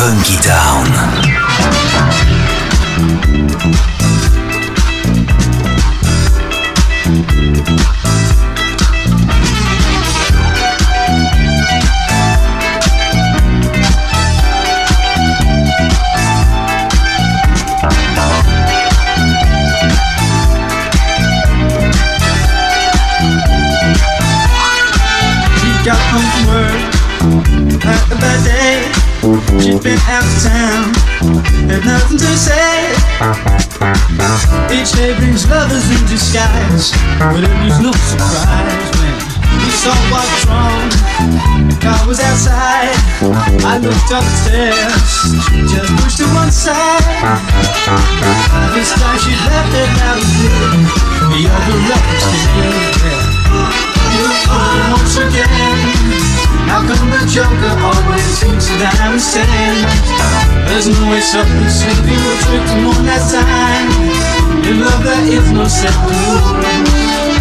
Funky Town. Got home from work, had a bad day. She'd been out of town, had nothing to say. Each day brings lovers in disguise, but it was no surprise when we saw what was wrong. The car was outside, I looked up the stairs, just pushed to one side. This time she left it out of view, the other lovers still there. You fool once again. How come the Joker always thinks that I'm insane? There's no way something sleeping will trick him one last time. In love there is no self-rule.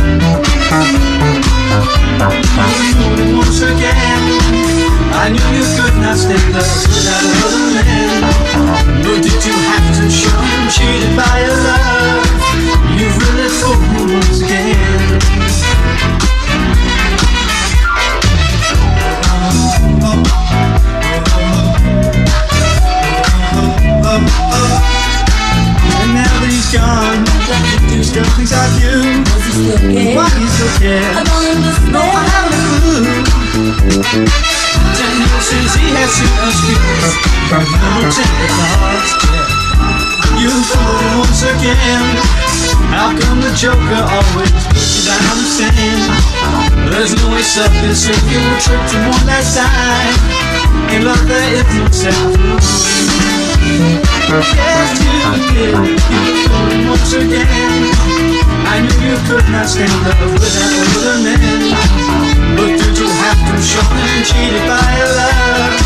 You fool once again. I knew you could not stand up without another man. But did you have to show him cheated by your love? You really fooled me once again. And now that he's gone, he still thinks of you. Why he still cares? I don't understand. No, I haven't a clue. 10 years since he has seen us kiss. Never tender hearts, yeah. You fool once again. How come the Joker always puts you down the sand? There's no way something so you will trick him one last time. In love there is no self-rule. Yes, you did. You fooled him once again. I knew you could not stand love without another man. But did you have to show him cheated by your love?